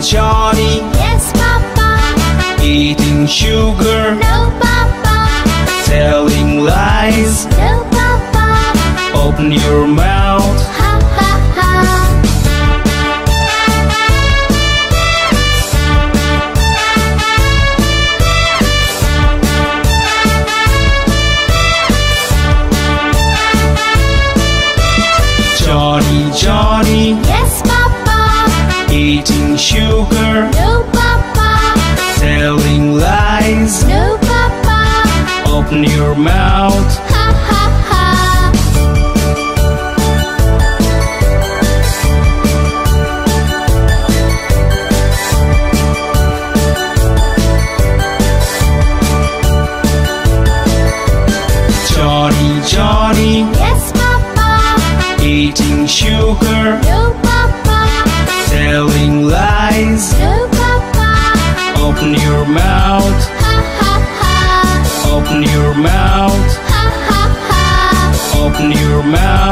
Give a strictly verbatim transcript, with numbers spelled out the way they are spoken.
Johny, Yes, Papa. eating sugar, No, Papa. telling lies. No, Papa. Open your mouth. Ha, ha, ha. Johny, Johny, Yes, Papa. eating sugar, No, Papa. telling lies. No, Papa. Open your mouth. Ha, ha, ha. Johny, Johny, Yes, Papa. eating sugar, No, Papa. telling lies. No, Papa. Open your mouth. Ha, ha, ha. Open your mouth. Ha, ha, ha. Open your mouth.